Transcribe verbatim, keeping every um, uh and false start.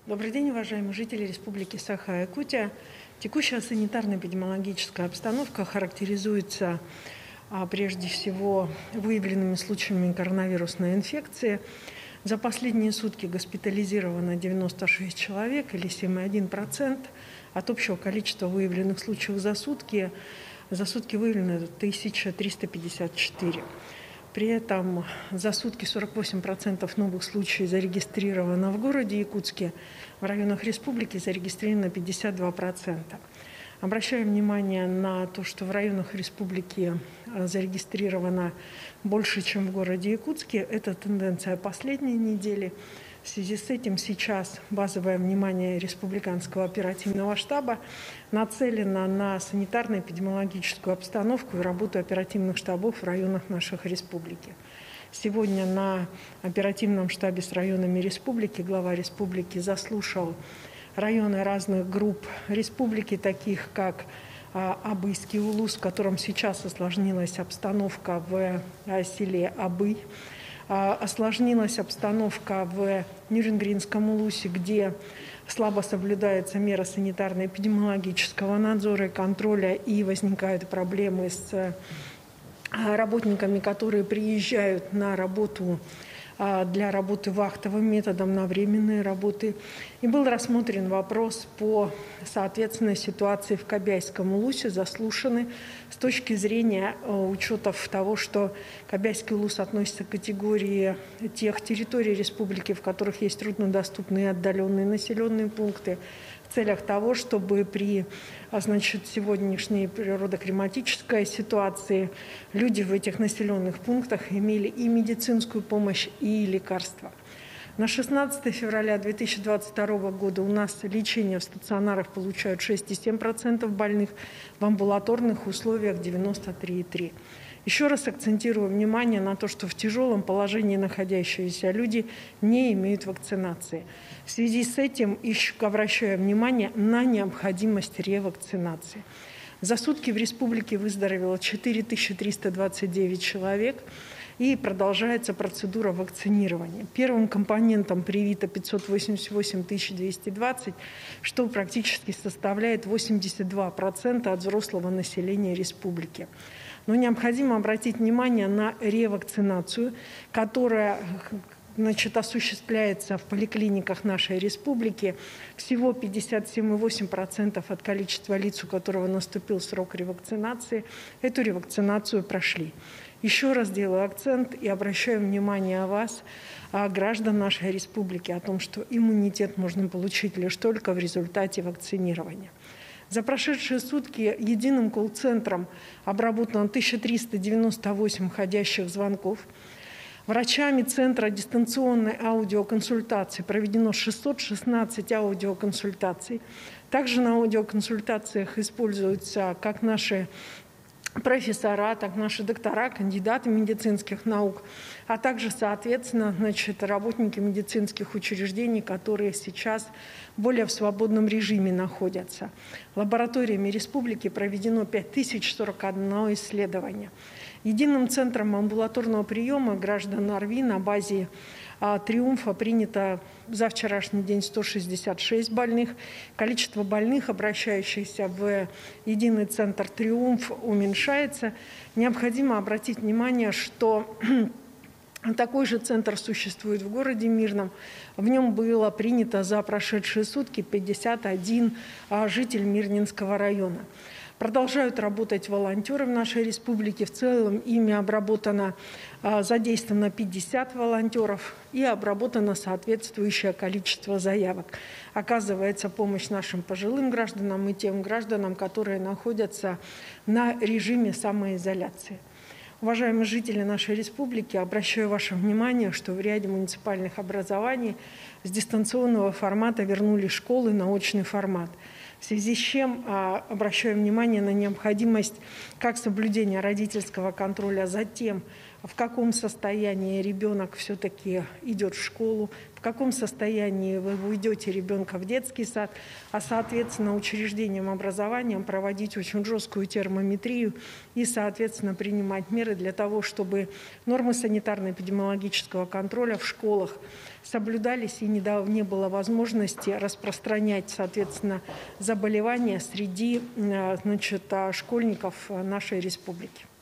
Добрый день, уважаемые жители Республики Саха-Якутия. Текущая санитарно-эпидемиологическая обстановка характеризуется а, прежде всего выявленными случаями коронавирусной инфекции. За последние сутки госпитализировано девяносто шесть человек, или семь целых одна десятая процента. От общего количества выявленных случаев за сутки, за сутки выявлено тысяча триста пятьдесят четыре. При этом за сутки сорок восемь процентов новых случаев зарегистрировано в городе Якутске, в районах республики зарегистрировано пятьдесят два процента. Обращаем внимание на то, что в районах республики зарегистрировано больше, чем в городе Якутске. Это тенденция последней недели. В связи с этим сейчас базовое внимание Республиканского оперативного штаба нацелено на санитарно-эпидемиологическую обстановку и работу оперативных штабов в районах наших республики. Сегодня на оперативном штабе с районами республики глава республики заслушал районы разных групп республики, таких как Абыйский улус, в котором сейчас осложнилась обстановка в селе Абый. Осложнилась обстановка в Нюрингринском улусе, где слабо соблюдается мера санитарно-эпидемиологического надзора и контроля, и возникают проблемы с работниками, которые приезжают на работу для работы вахтовым методом на временные работы. И был рассмотрен вопрос по, соответственно, ситуации в Кобяйском улусе, заслушаны с точки зрения учетов того, что Кобяйский улус относится к категории тех территорий республики, в которых есть труднодоступные и отдаленные населенные пункты, в целях того, чтобы при значит, сегодняшней природоклиматической ситуации люди в этих населенных пунктах имели и медицинскую помощь, и лекарства. На шестнадцатое февраля две тысячи двадцать второго года у нас лечение в стационарах получают шесть целых семь десятых процента больных, в амбулаторных условиях девяносто три целых три десятых процента. Еще раз акцентирую внимание на то, что в тяжелом положении находящиеся люди не имеют вакцинации. В связи с этим еще обращаю внимание на необходимость ревакцинации. За сутки в республике выздоровело четыре тысячи триста двадцать девять человек, и продолжается процедура вакцинирования. Первым компонентом привито пятьсот восемьдесят восемь тысяч двести двадцать, что практически составляет восемьдесят два процента от взрослого населения республики. Но необходимо обратить внимание на ревакцинацию, которая значит, осуществляется в поликлиниках нашей республики. Всего пятьдесят семь целых восемь десятых процента от количества лиц, у которого наступил срок ревакцинации, эту ревакцинацию прошли. Еще раз делаю акцент и обращаю внимание вас, граждан нашей республики, о том, что иммунитет можно получить лишь только в результате вакцинирования. За прошедшие сутки единым колл-центром обработано тысяча триста девяносто восемь входящих звонков. Врачами Центра дистанционной аудиоконсультации проведено шестьсот шестнадцать аудиоконсультаций. Также на аудиоконсультациях используются как наши профессора, так наши доктора, кандидаты медицинских наук, а также, соответственно, значит, работники медицинских учреждений, которые сейчас более в свободном режиме находятся. Лабораториями республики проведено пять тысяч сорок одно исследование. Единым центром амбулаторного приема граждан ОРВИ на базе а, «Триумфа» принято за вчерашний день сто шестьдесят шесть больных. Количество больных, обращающихся в единый центр «Триумф», уменьшается. Необходимо обратить внимание, что такой же центр существует в городе Мирном. В нем было принято за прошедшие сутки пятьдесят один а, житель Мирнинского района. Продолжают работать волонтеры в нашей республике. В целом ими обработано, задействовано пятьдесят волонтеров и обработано соответствующее количество заявок. Оказывается помощь нашим пожилым гражданам и тем гражданам, которые находятся на режиме самоизоляции. Уважаемые жители нашей республики, обращаю ваше внимание, что в ряде муниципальных образований с дистанционного формата вернули школы на очный формат. В связи с чем а, обращаю внимание на необходимость как соблюдения родительского контроля за тем, в каком состоянии ребенок все-таки идет в школу, в каком состоянии вы ведете ребенка в детский сад, а, соответственно, учреждениям образования проводить очень жесткую термометрию и, соответственно, принимать меры для того, чтобы нормы санитарно-эпидемиологического контроля в школах соблюдались и не было возможности распространять, соответственно, заболевания среди, значит, школьников нашей республики.